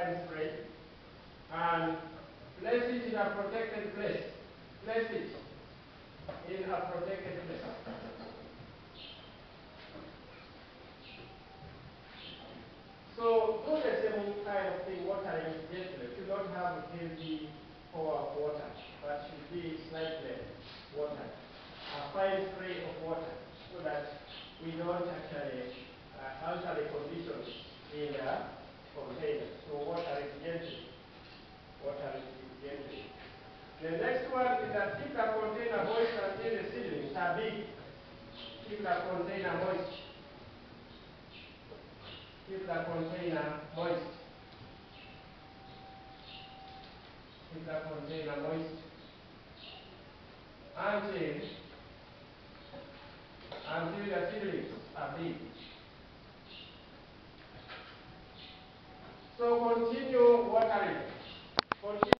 fine spray and place it in a protected place. Place it in a protected place. So do the same kind of thing, watering gently. You don't have heavy pour of water, but should be slightly water. A fine spray of water, so that we don't actually alter the conditions in the container. So water it gently. Water it gently. The next one is that keep the container moist until the seedlings are big. Keep the container moist. Keep the container moist. Keep the container moist until the seedlings are big. So continue watering. Continue